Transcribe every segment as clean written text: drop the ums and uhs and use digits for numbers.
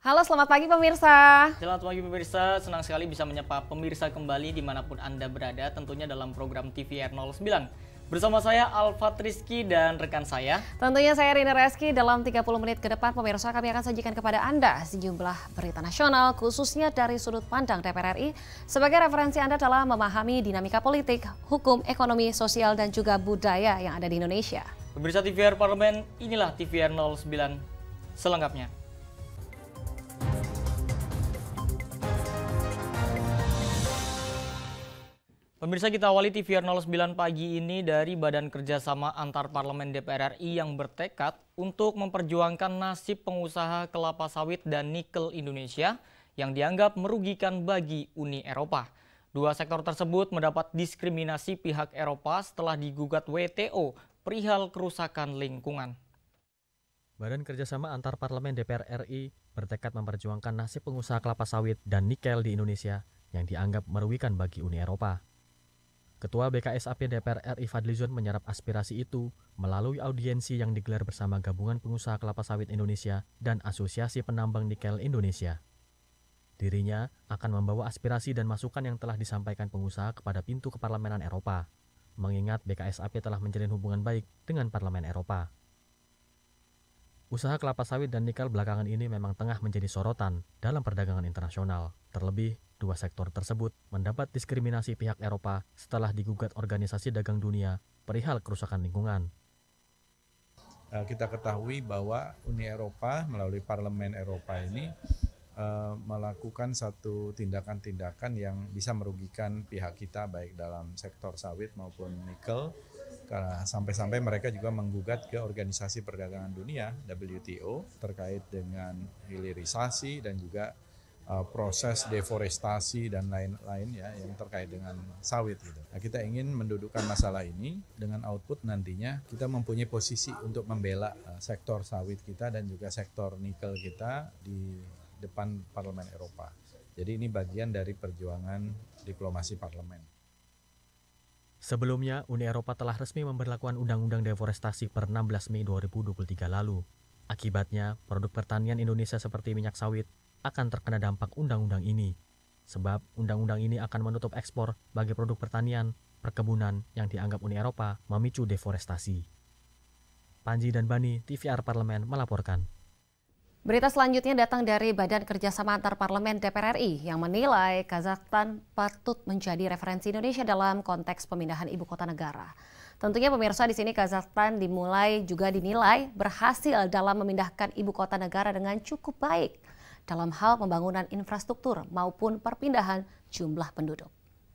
Halo, selamat pagi pemirsa. Selamat pagi pemirsa, senang sekali bisa menyapa pemirsa kembali dimanapun Anda berada, tentunya dalam program TVR 09. Bersama saya Alfat Rizky dan rekan saya. Tentunya saya Rina Reski. Dalam 30 menit ke depan pemirsa kami akan sajikan kepada Anda sejumlah berita nasional khususnya dari sudut pandang DPR RI sebagai referensi Anda dalam memahami dinamika politik, hukum, ekonomi, sosial dan juga budaya yang ada di Indonesia. Pemirsa TVR Parlemen, inilah TVR 09 selengkapnya. Pemirsa, kita awali TVR 09 pagi ini dari Badan Kerjasama Antar Parlemen DPR RI yang bertekad untuk memperjuangkan nasib pengusaha kelapa sawit dan nikel Indonesia yang dianggap merugikan bagi Uni Eropa. Dua sektor tersebut mendapat diskriminasi pihak Eropa setelah digugat WTO perihal kerusakan lingkungan. Badan Kerjasama Antar Parlemen DPR RI bertekad memperjuangkan nasib pengusaha kelapa sawit dan nikel di Indonesia yang dianggap merugikan bagi Uni Eropa. Ketua BKSAP DPR RI Fadlizon menyerap aspirasi itu melalui audiensi yang digelar bersama Gabungan Pengusaha Kelapa Sawit Indonesia dan Asosiasi Penambang Nikel Indonesia. Dirinya akan membawa aspirasi dan masukan yang telah disampaikan pengusaha kepada pintu keparlemenan Eropa, mengingat BKSAP telah menjalin hubungan baik dengan Parlemen Eropa. Usaha kelapa sawit dan nikel belakangan ini memang tengah menjadi sorotan dalam perdagangan internasional. Terlebih, dua sektor tersebut mendapat diskriminasi pihak Eropa setelah digugat Organisasi Dagang Dunia perihal kerusakan lingkungan. Kita ketahui bahwa Uni Eropa melalui Parlemen Eropa ini melakukan satu tindakan-tindakan yang bisa merugikan pihak kita baik dalam sektor sawit maupun nikel. Karena sampai-sampai mereka juga menggugat ke Organisasi Perdagangan Dunia WTO terkait dengan hilirisasi dan juga proses deforestasi dan lain-lain ya yang terkait dengan sawit gitu. Nah, kita ingin mendudukkan masalah ini dengan output nantinya kita mempunyai posisi untuk membela sektor sawit kita dan juga sektor nikel kita di depan Parlemen Eropa. Jadi ini bagian dari perjuangan diplomasi parlemen. Sebelumnya, Uni Eropa telah resmi memberlakukan Undang-Undang Deforestasi per 16 Mei 2023 lalu. Akibatnya, produk pertanian Indonesia seperti minyak sawit akan terkena dampak undang-undang ini. Sebab, undang-undang ini akan menutup ekspor bagi produk pertanian, perkebunan yang dianggap Uni Eropa memicu deforestasi. Panji dan Bani, TVR Parlemen melaporkan. Berita selanjutnya datang dari Badan Kerjasama Antar Parlemen DPR RI yang menilai Kazakhstan patut menjadi referensi Indonesia dalam konteks pemindahan ibu kota negara. Tentunya pemirsa di sini Kazakhstan juga dinilai berhasil dalam memindahkan ibu kota negara dengan cukup baik dalam hal pembangunan infrastruktur maupun perpindahan jumlah penduduk.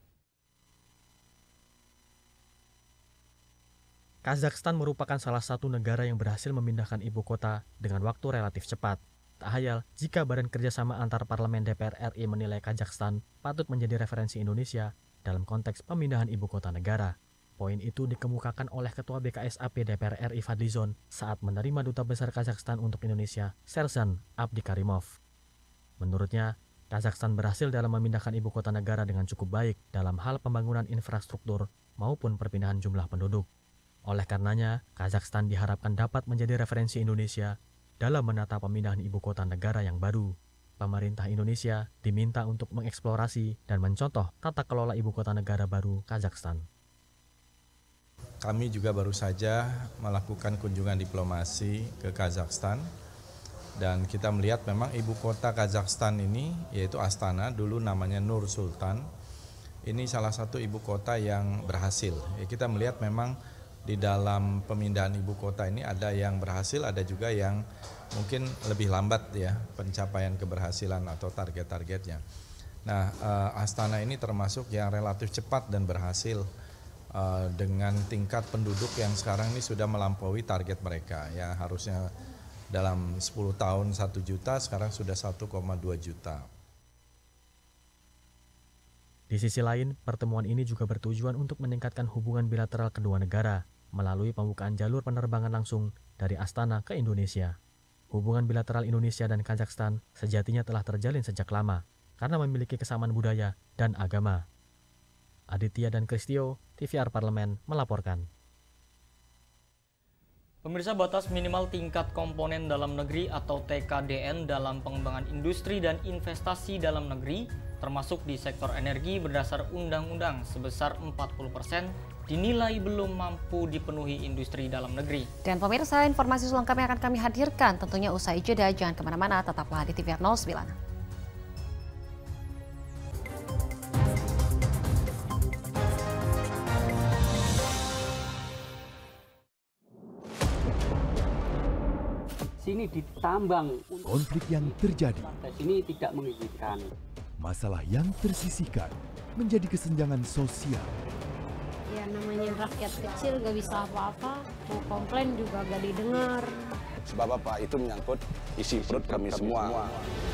Kazakhstan merupakan salah satu negara yang berhasil memindahkan ibu kota dengan waktu relatif cepat. Tak hayal jika Badan Kerjasama Antar Parlemen DPR RI menilai Kazakhstan patut menjadi referensi Indonesia dalam konteks pemindahan ibu kota negara. Poin itu dikemukakan oleh Ketua BKSAP DPR RI Fadlizon saat menerima Duta Besar Kazakhstan untuk Indonesia, Serzan Abdikarimov. Menurutnya, Kazakhstan berhasil dalam memindahkan ibu kota negara dengan cukup baik dalam hal pembangunan infrastruktur maupun perpindahan jumlah penduduk. Oleh karenanya, Kazakhstan diharapkan dapat menjadi referensi Indonesia dalam menata pemindahan ibu kota negara yang baru. Pemerintah Indonesia diminta untuk mengeksplorasi dan mencontoh tata kelola ibu kota negara baru Kazakhstan. Kami juga baru saja melakukan kunjungan diplomasi ke Kazakhstan dan kita melihat memang ibu kota Kazakhstan ini yaitu Astana, dulu namanya Nur Sultan. Ini salah satu ibu kota yang berhasil. Kita melihat memang di dalam pemindahan ibu kota ini ada yang berhasil, ada juga yang mungkin lebih lambat ya pencapaian keberhasilan atau target-targetnya. Nah, Astana ini termasuk yang relatif cepat dan berhasil dengan tingkat penduduk yang sekarang ini sudah melampaui target mereka. Ya harusnya dalam 10 tahun 1 juta, sekarang sudah 1,2 juta. Di sisi lain, pertemuan ini juga bertujuan untuk meningkatkan hubungan bilateral kedua negara melalui pembukaan jalur penerbangan langsung dari Astana ke Indonesia. Hubungan bilateral Indonesia dan Kazakhstan sejatinya telah terjalin sejak lama karena memiliki kesamaan budaya dan agama. Aditya dan Kristio, TVR Parlemen melaporkan. Pemirsa, batas minimal tingkat komponen dalam negeri atau TKDN dalam pengembangan industri dan investasi dalam negeri, termasuk di sektor energi berdasar undang-undang sebesar 40%, dinilai belum mampu dipenuhi industri dalam negeri. Dan pemirsa, informasi selengkapnya akan kami hadirkan tentunya usai jeda. Jangan kemana-mana, tetaplah di TVR 09. Sini ditambang. Konflik yang terjadi, Sini tidak mengizinkan. masalah yang tersisihkan menjadi kesenjangan sosial. Ya namanya rakyat kecil gak bisa apa-apa, mau komplain juga gak didengar. Sebab apa? Itu menyangkut isi perut kami semua.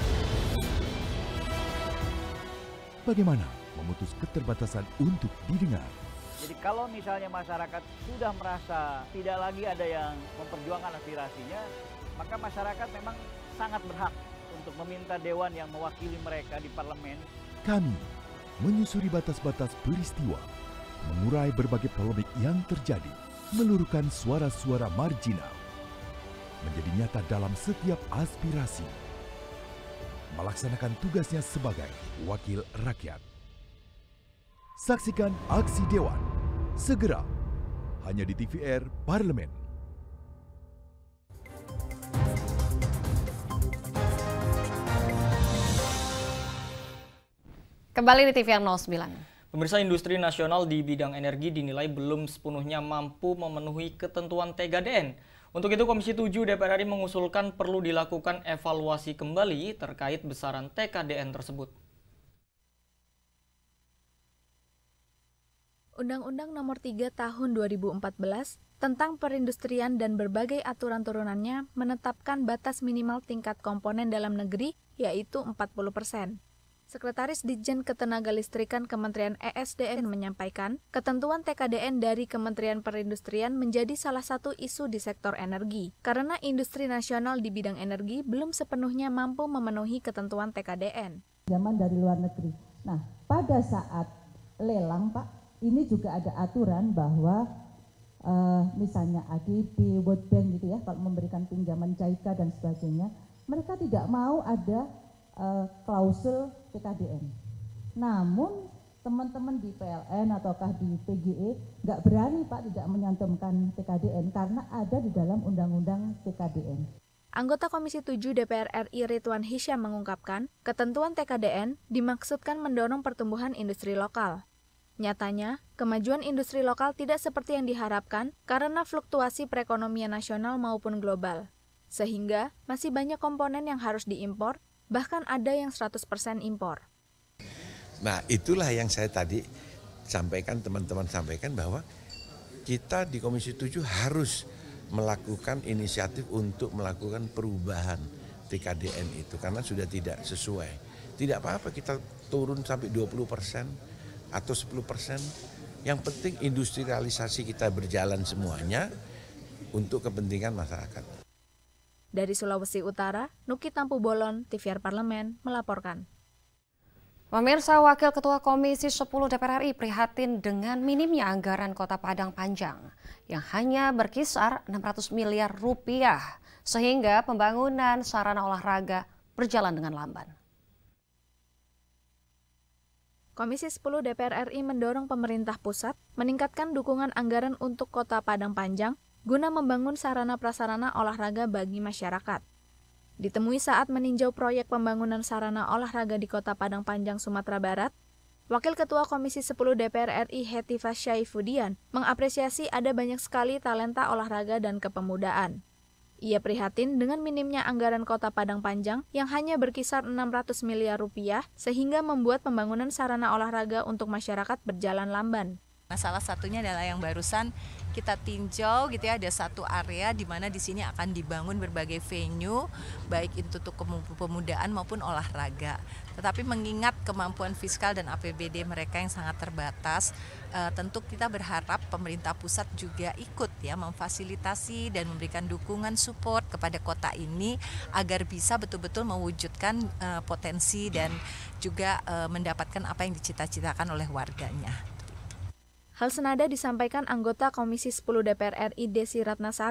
Bagaimana memutus keterbatasan untuk didengar? Jadi kalau misalnya masyarakat sudah merasa tidak lagi ada yang memperjuangkan aspirasinya, maka masyarakat memang sangat berhak untuk meminta dewan yang mewakili mereka di parlemen. Kami menyusuri batas-batas peristiwa, mengurai berbagai polemik yang terjadi, meluruhkan suara-suara marginal, menjadi nyata dalam setiap aspirasi, melaksanakan tugasnya sebagai wakil rakyat. Saksikan aksi Dewan segera hanya di TVR Parlemen. Kembali di TVR 09. Pemirsa, industri nasional di bidang energi dinilai belum sepenuhnya mampu memenuhi ketentuan TKDN. Untuk itu, Komisi 7 DPR RI mengusulkan perlu dilakukan evaluasi kembali terkait besaran TKDN tersebut. Undang-Undang Nomor 3 Tahun 2014 tentang perindustrian dan berbagai aturan turunannya menetapkan batas minimal tingkat komponen dalam negeri, yaitu 40%. Sekretaris Ditjen Ketenagalistrikan Kementerian ESDM menyampaikan, ketentuan TKDN dari Kementerian Perindustrian menjadi salah satu isu di sektor energi, karena industri nasional di bidang energi belum sepenuhnya mampu memenuhi ketentuan TKDN. Zaman dari luar negeri. Nah, pada saat lelang, Pak, ini juga ada aturan bahwa misalnya ADB, World Bank gitu ya, kalau memberikan pinjaman JICA dan sebagainya, mereka tidak mau ada klausul TKDN. Namun teman-teman di PLN ataukah di PGE nggak berani Pak tidak menyantumkan TKDN karena ada di dalam undang-undang TKDN. Anggota Komisi 7 DPR RI Ridwan Hisyam mengungkapkan, ketentuan TKDN dimaksudkan mendorong pertumbuhan industri lokal. Nyatanya, kemajuan industri lokal tidak seperti yang diharapkan karena fluktuasi perekonomian nasional maupun global. Sehingga masih banyak komponen yang harus diimpor, bahkan ada yang 100% impor. Nah, itulah yang saya tadi sampaikan, teman-teman sampaikan bahwa kita di Komisi 7 harus melakukan inisiatif untuk melakukan perubahan TKDN itu karena sudah tidak sesuai. Tidak apa-apa kita turun sampai 20% atau 10%. Yang penting industrialisasi kita berjalan semuanya untuk kepentingan masyarakat. Dari Sulawesi Utara, Nuki Tampu Bolon, TVR Parlemen, melaporkan. Pemirsa, Wakil Ketua Komisi 10 DPR RI prihatin dengan minimnya anggaran Kota Padang Panjang yang hanya berkisar 600 miliar rupiah, sehingga pembangunan sarana olahraga berjalan dengan lamban. Komisi 10 DPR RI mendorong pemerintah pusat meningkatkan dukungan anggaran untuk Kota Padang Panjang guna membangun sarana-prasarana olahraga bagi masyarakat. Ditemui saat meninjau proyek pembangunan sarana olahraga di Kota Padang Panjang, Sumatera Barat, Wakil Ketua Komisi 10 DPR RI Hetifah Syaifudian mengapresiasi ada banyak sekali talenta olahraga dan kepemudaan. Ia prihatin dengan minimnya anggaran Kota Padang Panjang yang hanya berkisar 600 miliar rupiah sehingga membuat pembangunan sarana olahraga untuk masyarakat berjalan lamban. Nah, salah satunya adalah yang barusan kita tinjau gitu ya, ada satu area di mana di sini akan dibangun berbagai venue baik itu untuk kepemudaan maupun olahraga. Tetapi mengingat kemampuan fiskal dan APBD mereka yang sangat terbatas, tentu kita berharap pemerintah pusat juga ikut ya memfasilitasi dan memberikan dukungan support kepada kota ini agar bisa betul-betul mewujudkan potensi dan juga mendapatkan apa yang dicita-citakan oleh warganya. Hal senada disampaikan anggota Komisi 10 DPR RI Desi Ratnasari.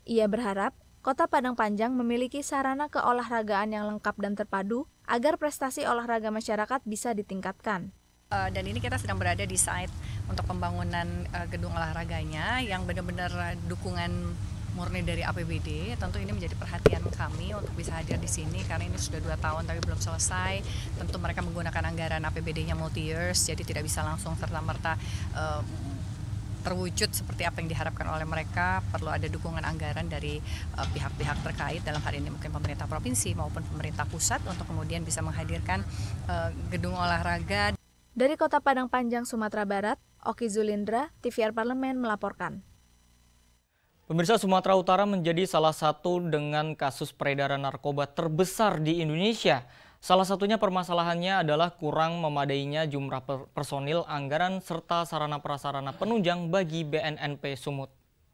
Ia berharap Kota Padang Panjang memiliki sarana keolahragaan yang lengkap dan terpadu agar prestasi olahraga masyarakat bisa ditingkatkan. Dan ini kita sedang berada di site untuk pembangunan gedung olahraganya yang benar-benar dukungan murni dari APBD. Tentu ini menjadi perhatian kami untuk bisa hadir di sini karena ini sudah 2 tahun tapi belum selesai. Tentu mereka menggunakan anggaran APBD-nya multi-years, jadi tidak bisa langsung serta-merta terwujud seperti apa yang diharapkan oleh mereka. Perlu ada dukungan anggaran dari pihak-pihak terkait, dalam hal ini mungkin pemerintah provinsi maupun pemerintah pusat untuk kemudian bisa menghadirkan gedung olahraga. Dari Kota Padang Panjang, Sumatera Barat, Oki Zulindra, TVR Parlemen melaporkan. Pemirsa, Sumatera Utara menjadi salah satu dengan kasus peredaran narkoba terbesar di Indonesia. Salah satunya permasalahannya adalah kurang memadainya jumlah personil, anggaran, serta sarana-prasarana penunjang bagi BNNP Sumut.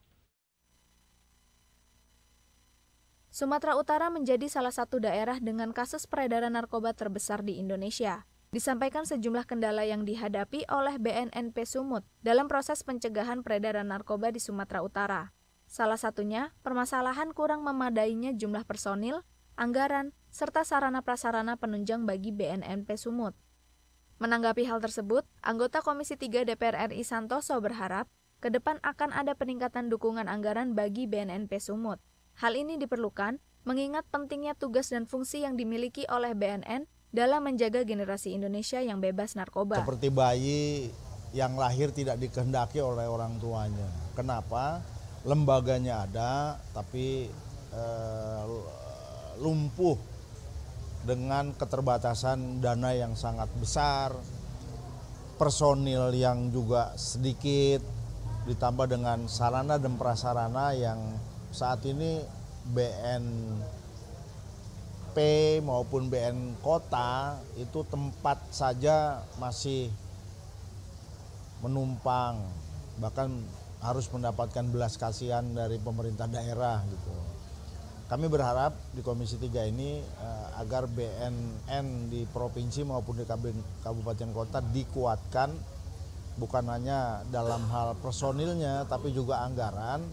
Sumatera Utara menjadi salah satu daerah dengan kasus peredaran narkoba terbesar di Indonesia. Disampaikan sejumlah kendala yang dihadapi oleh BNNP Sumut dalam proses pencegahan peredaran narkoba di Sumatera Utara. Salah satunya, permasalahan kurang memadainya jumlah personil, anggaran, serta sarana-prasarana penunjang bagi BNNP Sumut. Menanggapi hal tersebut, anggota Komisi 3 DPR RI Santoso berharap ke depan akan ada peningkatan dukungan anggaran bagi BNNP Sumut. Hal ini diperlukan mengingat pentingnya tugas dan fungsi yang dimiliki oleh BNN dalam menjaga generasi Indonesia yang bebas narkoba. Seperti bayi yang lahir tidak dikehendaki oleh orang tuanya. Kenapa? Lembaganya ada, tapi lumpuh dengan keterbatasan dana yang sangat besar, personil yang juga sedikit, ditambah dengan sarana dan prasarana yang saat ini BNP maupun BN Kota itu tempat saja masih menumpang, bahkan harus mendapatkan belas kasihan dari pemerintah daerah gitu. Kami berharap di Komisi 3 ini agar BNN di provinsi maupun di kabupaten kota dikuatkan, bukan hanya dalam hal personilnya tapi juga anggaran.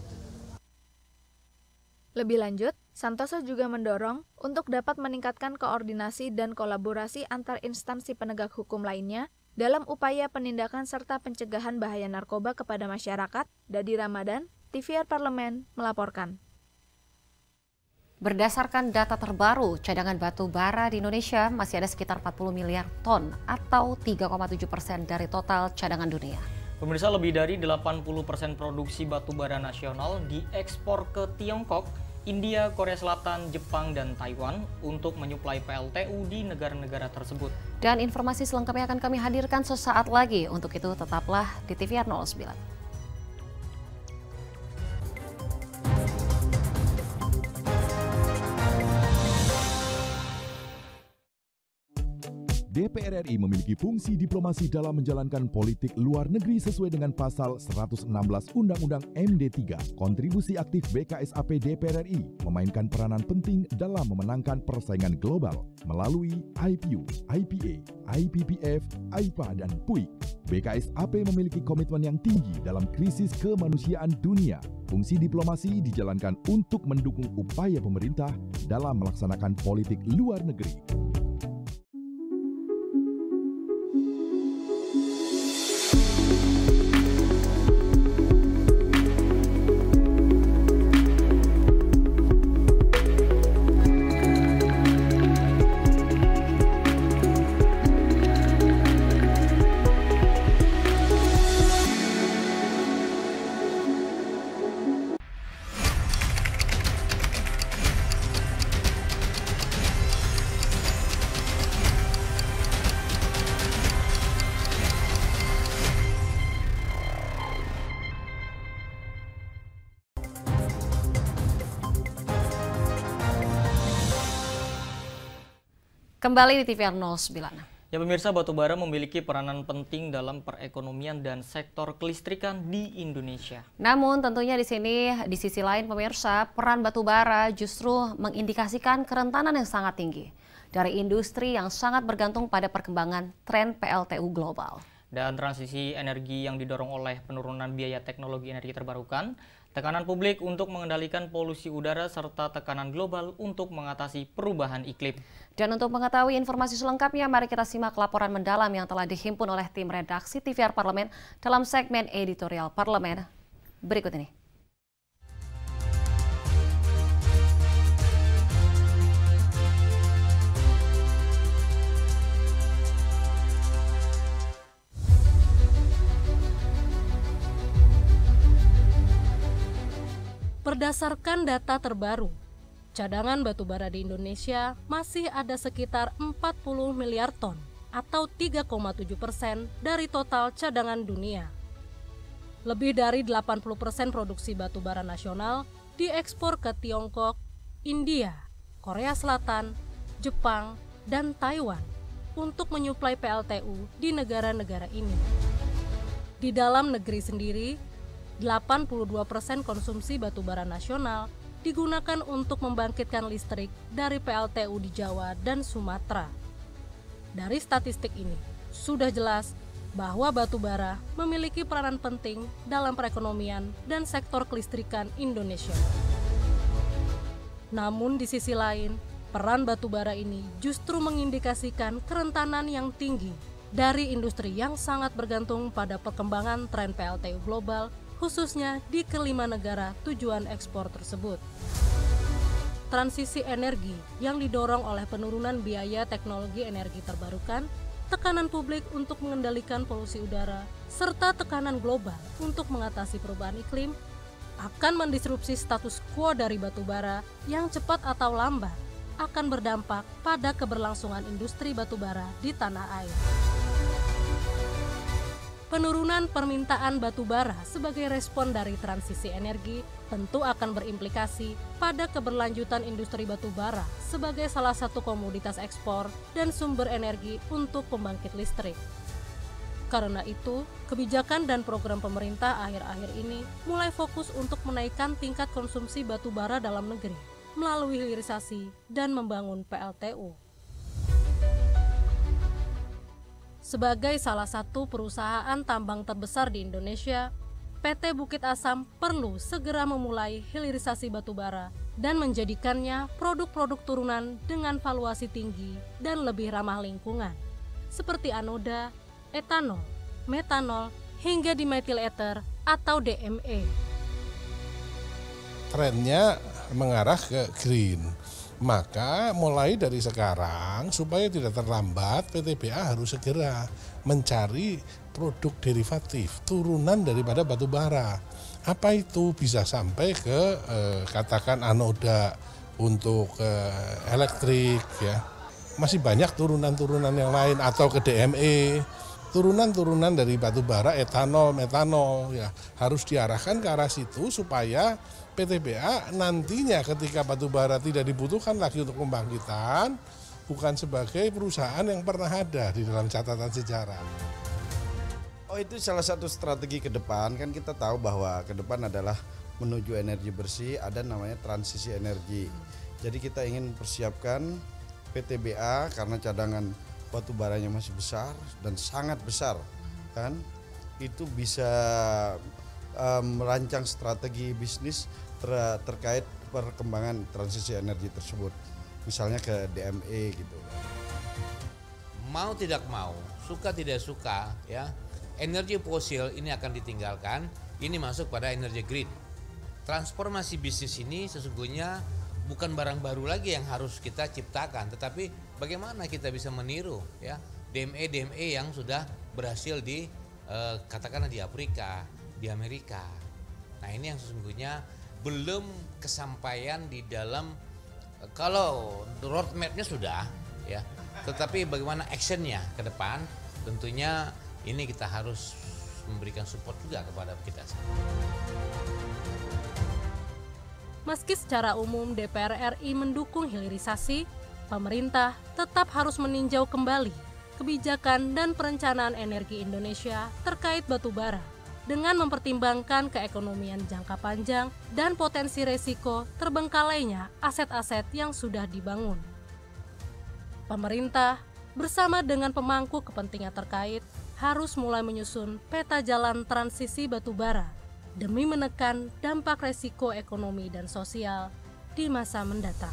Lebih lanjut, Santoso juga mendorong untuk dapat meningkatkan koordinasi dan kolaborasi antar instansi penegak hukum lainnya dalam upaya penindakan serta pencegahan bahaya narkoba kepada masyarakat. Dadi Ramadan, TVR Parlemen melaporkan. Berdasarkan data terbaru, cadangan batu bara di Indonesia masih ada sekitar 40 miliar ton atau 3,7% dari total cadangan dunia. Pemirsa, lebih dari 80% produksi batu bara nasional diekspor ke Tiongkok, India, Korea Selatan, Jepang, dan Taiwan untuk menyuplai PLTU di negara-negara tersebut. Dan informasi selengkapnya akan kami hadirkan sesaat lagi. Untuk itu tetaplah di TVR 09. DPR RI memiliki fungsi diplomasi dalam menjalankan politik luar negeri sesuai dengan pasal 116 Undang-Undang MD3. Kontribusi aktif BKSAP DPR RI memainkan peranan penting dalam memenangkan persaingan global melalui IPU, IPA, IPPF, IPA, dan PUIK. BKSAP memiliki komitmen yang tinggi dalam krisis kemanusiaan dunia. Fungsi diplomasi dijalankan untuk mendukung upaya pemerintah dalam melaksanakan politik luar negeri. Kembali di TVR 09. Ya pemirsa, batubara memiliki peranan penting dalam perekonomian dan sektor kelistrikan di Indonesia. Namun tentunya di sisi lain pemirsa, peran batubara justru mengindikasikan kerentanan yang sangat tinggi dari industri yang sangat bergantung pada perkembangan tren PLTU global. Dan transisi energi yang didorong oleh penurunan biaya teknologi energi terbarukan, tekanan publik untuk mengendalikan polusi udara, serta tekanan global untuk mengatasi perubahan iklim. Dan untuk mengetahui informasi selengkapnya, mari kita simak laporan mendalam yang telah dihimpun oleh tim redaksi TVR Parlemen dalam segmen editorial Parlemen berikut ini. Berdasarkan data terbaru, cadangan batubara di Indonesia masih ada sekitar 40 miliar ton atau 3,7% dari total cadangan dunia. Lebih dari 80% produksi batubara nasional diekspor ke Tiongkok, India, Korea Selatan, Jepang, dan Taiwan untuk menyuplai PLTU di negara-negara ini. Di dalam negeri sendiri, 82% konsumsi batubara nasional digunakan untuk membangkitkan listrik dari PLTU di Jawa dan Sumatera. Dari statistik ini, sudah jelas bahwa batubara memiliki peranan penting dalam perekonomian dan sektor kelistrikan Indonesia. Namun di sisi lain, peran batubara ini justru mengindikasikan kerentanan yang tinggi dari industri yang sangat bergantung pada perkembangan tren PLTU global, khususnya di kelima negara tujuan ekspor tersebut. Transisi energi yang didorong oleh penurunan biaya teknologi energi terbarukan, tekanan publik untuk mengendalikan polusi udara, serta tekanan global untuk mengatasi perubahan iklim akan mendisrupsi status quo dari batubara yang cepat atau lambat akan berdampak pada keberlangsungan industri batubara di tanah air. Penurunan permintaan batubara sebagai respon dari transisi energi tentu akan berimplikasi pada keberlanjutan industri batubara sebagai salah satu komoditas ekspor dan sumber energi untuk pembangkit listrik. Karena itu, kebijakan dan program pemerintah akhir-akhir ini mulai fokus untuk menaikkan tingkat konsumsi batubara dalam negeri melalui hilirisasi dan membangun PLTU. Sebagai salah satu perusahaan tambang terbesar di Indonesia, PT Bukit Asam perlu segera memulai hilirisasi batubara dan menjadikannya produk-produk turunan dengan valuasi tinggi dan lebih ramah lingkungan, seperti anoda, etanol, metanol, hingga dimethyl ether atau DME. Trennya mengarah ke green. Maka mulai dari sekarang supaya tidak terlambat, PTBA harus segera mencari produk derivatif turunan daripada batu bara. Apa itu? Bisa sampai ke katakan anoda untuk elektrik, ya. Masih banyak turunan-turunan yang lain, atau ke DME. Turunan-turunan dari batu bara, etanol, metanol, ya, harus diarahkan ke arah situ supaya PTBA nantinya ketika batubara tidak dibutuhkan lagi untuk pembangkitan, bukan sebagai perusahaan yang pernah ada di dalam catatan sejarah. Oh, itu salah satu strategi ke depan. Kan kita tahu bahwa ke depan adalah menuju energi bersih, ada namanya transisi energi. Jadi kita ingin persiapkan PTBA karena cadangan batubaranya masih besar dan sangat besar, kan? Itu bisa merancang strategi bisnis terkait perkembangan transisi energi tersebut, misalnya ke DME gitu. Mau tidak mau, suka tidak suka, ya, energi fosil ini akan ditinggalkan. Ini masuk pada energi green. Transformasi bisnis ini sesungguhnya bukan barang baru lagi yang harus kita ciptakan, tetapi bagaimana kita bisa meniru, ya, DME yang sudah berhasil di katakanlah di Afrika, di Amerika. Nah, ini yang sesungguhnya belum kesampaian di dalam, kalau roadmap-nya sudah, ya, tetapi bagaimana actionnya ke depan, tentunya ini kita harus memberikan support juga kepada kita. Meski secara umum DPR RI mendukung hilirisasi, pemerintah tetap harus meninjau kembali kebijakan dan perencanaan energi Indonesia terkait batubara dengan mempertimbangkan keekonomian jangka panjang dan potensi resiko terbengkalainya aset-aset yang sudah dibangun. Pemerintah bersama dengan pemangku kepentingan terkait harus mulai menyusun peta jalan transisi batubara demi menekan dampak resiko ekonomi dan sosial di masa mendatang.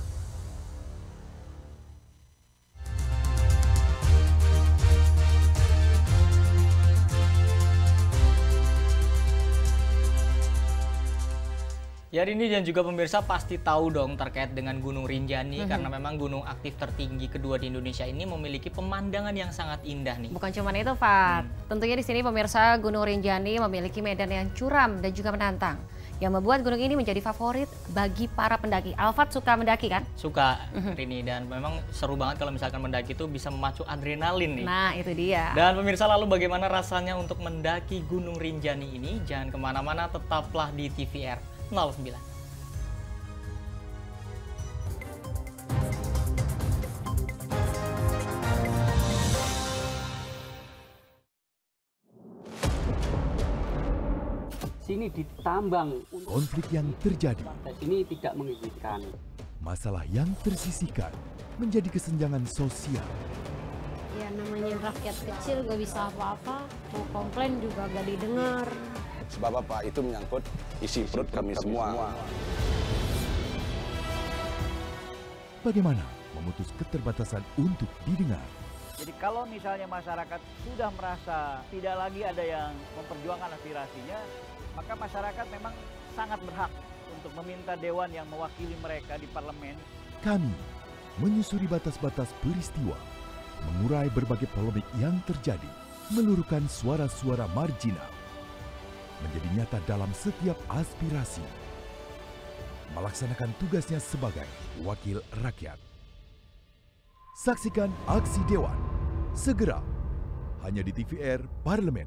Ya Rini dan juga pemirsa pasti tahu dong terkait dengan Gunung Rinjani karena memang gunung aktif tertinggi kedua di Indonesia ini memiliki pemandangan yang sangat indah nih. Bukan cuma itu, Fat. Tentunya di sini pemirsa Gunung Rinjani memiliki medan yang curam dan juga menantang yang membuat gunung ini menjadi favorit bagi para pendaki. Alfat suka mendaki kan? Suka Rini, dan memang seru banget kalau misalkan mendaki itu bisa memacu adrenalin nih. Nah itu dia. Dan pemirsa, lalu bagaimana rasanya untuk mendaki Gunung Rinjani ini? Jangan kemana-mana, tetaplah di TVR 09. Sini ditambang. Konflik yang terjadi. Ini tidak mengizinkan. Masalah yang tersisihkan menjadi kesenjangan sosial. Ya namanya rakyat kecil gak bisa apa-apa, mau komplain juga gak didengar. Sebab apa? Itu menyangkut isi perut kami semua. Bagaimana memutus keterbatasan untuk didengar? Jadi kalau misalnya masyarakat sudah merasa tidak lagi ada yang memperjuangkan aspirasinya, maka masyarakat memang sangat berhak untuk meminta dewan yang mewakili mereka di parlemen. Kami menyusuri batas-batas peristiwa, mengurai berbagai polemik yang terjadi, meluruhkan suara-suara marginal, menjadi nyata dalam setiap aspirasi, melaksanakan tugasnya sebagai wakil rakyat. Saksikan aksi Dewan segera hanya di TVR Parlemen.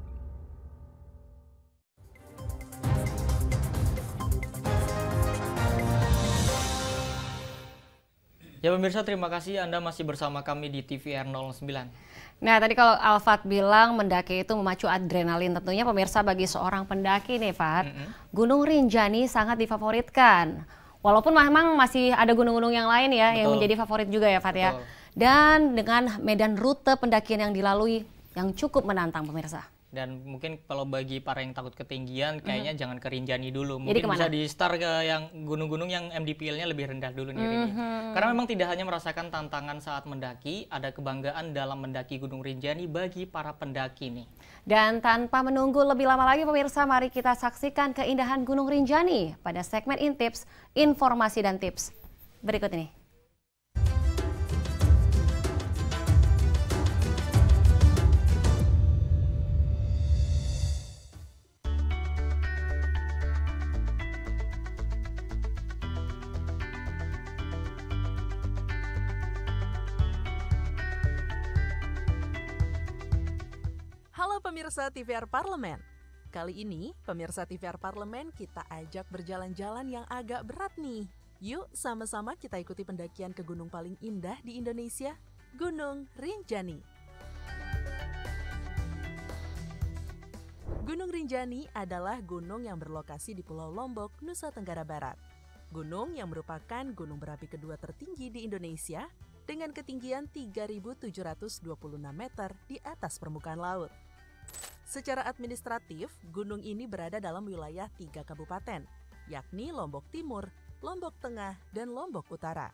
Ya pemirsa, terima kasih Anda masih bersama kami di TVR 09. Nah tadi kalau Alfat bilang mendaki itu memacu adrenalin, tentunya pemirsa bagi seorang pendaki nih Fat, Gunung Rinjani sangat difavoritkan. Walaupun memang masih ada gunung-gunung yang lain ya yang menjadi favorit juga ya Fat ya. Dan dengan medan rute pendakian yang dilalui yang cukup menantang pemirsa. Dan mungkin kalau bagi para yang takut ketinggian kayaknya jangan ke Rinjani dulu. Jadi Mungkin bisa kemana? di start ke yang gunung-gunung yang MDPL-nya lebih rendah dulu nih Rini. Karena memang tidak hanya merasakan tantangan saat mendaki, ada kebanggaan dalam mendaki Gunung Rinjani bagi para pendaki nih. Dan tanpa menunggu lebih lama lagi pemirsa, mari kita saksikan keindahan Gunung Rinjani pada segmen Intips, informasi dan tips berikut ini. Halo pemirsa TVR Parlemen. Kali ini pemirsa TVR Parlemen kita ajak berjalan-jalan yang agak berat nih. Yuk sama-sama kita ikuti pendakian ke gunung paling indah di Indonesia, Gunung Rinjani. Gunung Rinjani adalah gunung yang berlokasi di Pulau Lombok, Nusa Tenggara Barat. Gunung yang merupakan gunung berapi kedua tertinggi di Indonesia dengan ketinggian 3.726 meter di atas permukaan laut. Secara administratif, gunung ini berada dalam wilayah 3 kabupaten, yakni Lombok Timur, Lombok Tengah, dan Lombok Utara.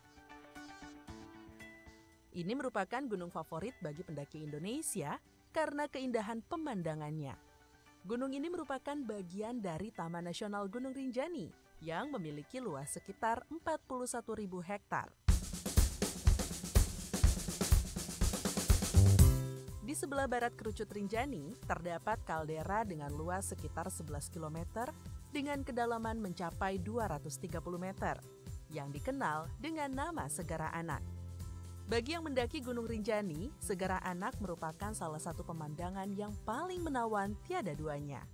Ini merupakan gunung favorit bagi pendaki Indonesia karena keindahan pemandangannya. Gunung ini merupakan bagian dari Taman Nasional Gunung Rinjani yang memiliki luas sekitar 41.000 hektar. Di sebelah barat kerucut Rinjani, terdapat kaldera dengan luas sekitar 11 km dengan kedalaman mencapai 230 meter, yang dikenal dengan nama Segara Anak. Bagi yang mendaki Gunung Rinjani, Segara Anak merupakan salah satu pemandangan yang paling menawan tiada duanya.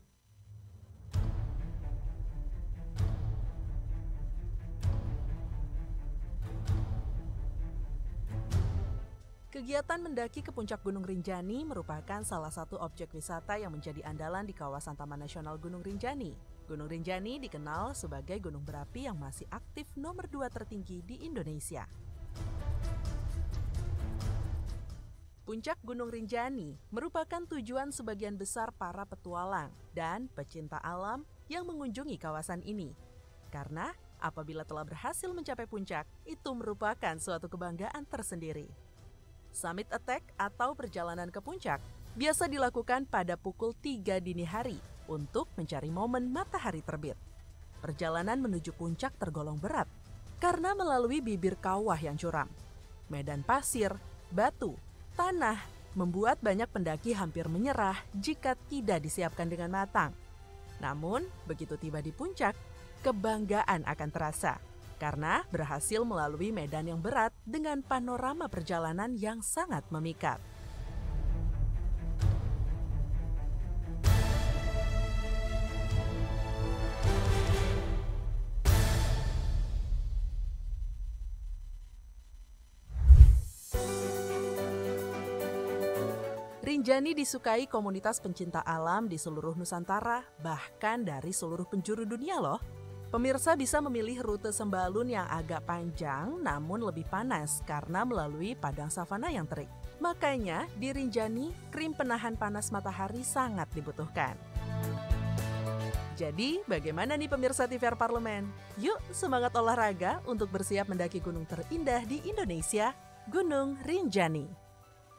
Kegiatan mendaki ke puncak Gunung Rinjani merupakan salah satu objek wisata yang menjadi andalan di kawasan Taman Nasional Gunung Rinjani. Gunung Rinjani dikenal sebagai gunung berapi yang masih aktif nomor 2 tertinggi di Indonesia. Puncak Gunung Rinjani merupakan tujuan sebagian besar para petualang dan pecinta alam yang mengunjungi kawasan ini. Karena apabila telah berhasil mencapai puncak, itu merupakan suatu kebanggaan tersendiri. Summit Attack atau perjalanan ke puncak biasa dilakukan pada pukul 3 dini hari untuk mencari momen matahari terbit. Perjalanan menuju puncak tergolong berat karena melalui bibir kawah yang curam. Medan pasir, batu, tanah membuat banyak pendaki hampir menyerah jika tidak disiapkan dengan matang. Namun, begitu tiba di puncak, kebanggaan akan terasa karena berhasil melalui medan yang berat dengan panorama perjalanan yang sangat memikat. Rinjani disukai komunitas pencinta alam di seluruh Nusantara, bahkan dari seluruh penjuru dunia loh. Pemirsa bisa memilih rute sembalun yang agak panjang namun lebih panas karena melalui padang savana yang terik. Makanya di Rinjani, krim penahan panas matahari sangat dibutuhkan. Jadi bagaimana nih pemirsa TVR Parlemen? Yuk semangat olahraga untuk bersiap mendaki gunung terindah di Indonesia, Gunung Rinjani.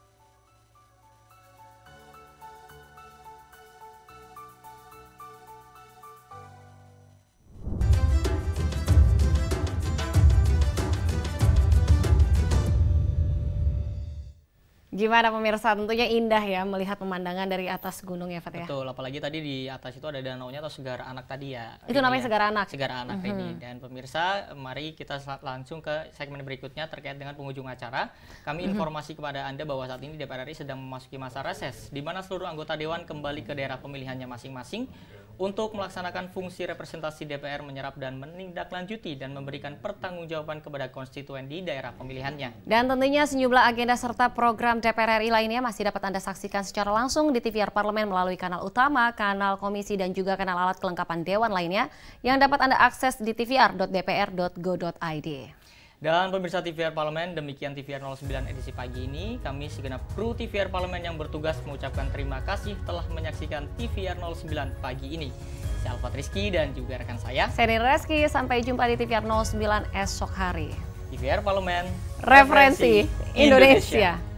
Gimana pemirsa, tentunya indah ya melihat pemandangan dari atas gunung ya, Fat ya? Betul, apalagi tadi di atas itu ada danaunya atau Segara Anak tadi ya. Itu namanya Segara Anak? Segara Anak ini. Dan pemirsa, mari kita langsung ke segmen berikutnya terkait dengan penghujung acara. Kami informasi kepada Anda bahwa saat ini DPR RI sedang memasuki masa reses, di mana seluruh anggota Dewan kembali ke daerah pemilihannya masing-masing untuk melaksanakan fungsi representasi DPR menyerap dan menindaklanjuti dan memberikan pertanggungjawaban kepada konstituen di daerah pemilihannya. Dan tentunya sejumlah agenda serta program DPR RI lainnya masih dapat Anda saksikan secara langsung di TVR Parlemen melalui kanal utama, kanal komisi, dan juga kanal alat kelengkapan Dewan lainnya yang dapat Anda akses di tvr.dpr.go.id. Dan pemirsa TVR Parlemen, demikian TVR 09 edisi pagi ini. Kami segenap kru TVR Parlemen yang bertugas mengucapkan terima kasih telah menyaksikan TVR 09 pagi ini. Saya Alfat Rizky dan juga rekan saya Nina Reski, sampai jumpa di TVR 09 esok hari. TVR Parlemen, Referensi Indonesia.